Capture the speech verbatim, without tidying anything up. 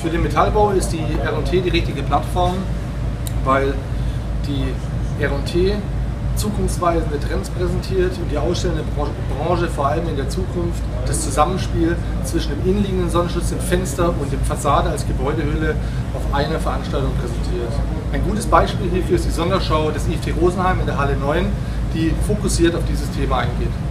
Für den Metallbau ist die R und T die richtige Plattform, weil die R und T zukunftsweisende Trends präsentiert und die ausstellende Branche vor allem in der Zukunft das Zusammenspiel zwischen dem innenliegenden Sonnenschutz, dem Fenster und dem Fassade als Gebäudehülle auf einer Veranstaltung präsentiert. Ein gutes Beispiel hierfür ist die Sonderschau des I F T Rosenheim in der Halle neun, die fokussiert auf dieses Thema eingeht.